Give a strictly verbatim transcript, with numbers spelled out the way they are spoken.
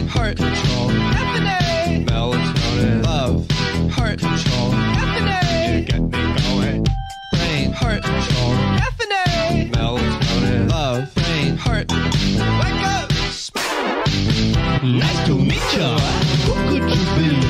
heart control, F and A, melatonin, love, heart control, F and A, you get me going, brain, heart control, F and A, melatonin, love, brain, heart, wake up, nice to meet ya, who could you be?